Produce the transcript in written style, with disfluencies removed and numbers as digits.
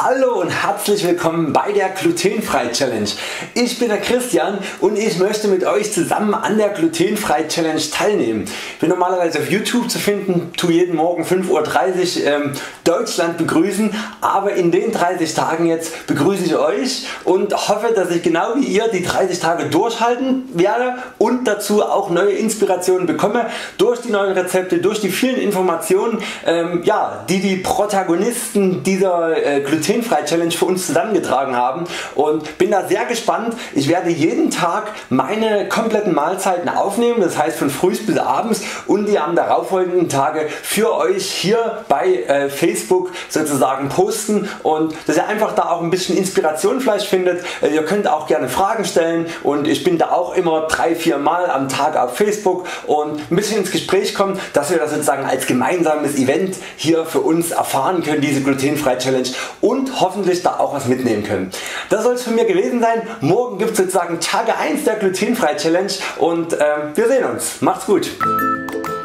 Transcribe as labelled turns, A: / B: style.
A: Hallo und herzlich willkommen bei der Glutenfrei Challenge. Ich bin der Christian und ich möchte mit euch zusammen an der Glutenfrei Challenge teilnehmen. Ich bin normalerweise auf YouTube zu finden, tue jeden Morgen 5:30 Uhr Deutschland begrüßen, aber in den 30 Tagen jetzt begrüße ich euch und hoffe, dass ich genau wie ihr die 30 Tage durchhalten werde und dazu auch neue Inspirationen bekomme durch die neuen Rezepte, durch die vielen Informationen, die Protagonisten dieser Glutenfrei Challenge für uns zusammengetragen haben, und bin da sehr gespannt. Ich werde jeden Tag meine kompletten Mahlzeiten aufnehmen, das heißt von früh bis abends, und die am darauffolgenden Tage für euch hier bei Facebook sozusagen posten, und dass ihr einfach da auch ein bisschen Inspiration vielleicht findet. Ihr könnt auch gerne Fragen stellen und ich bin da auch immer 3-4 Mal am Tag auf Facebook und ein bisschen ins Gespräch kommen, dass wir das sozusagen als gemeinsames Event hier für uns erfahren können, diese Glutenfrei Challenge, und hoffentlich da auch was mitnehmen können. Das soll es von mir gewesen sein. Morgen gibt es sozusagen Tage 1 der Glutenfrei Challenge und wir sehen uns. Macht's gut.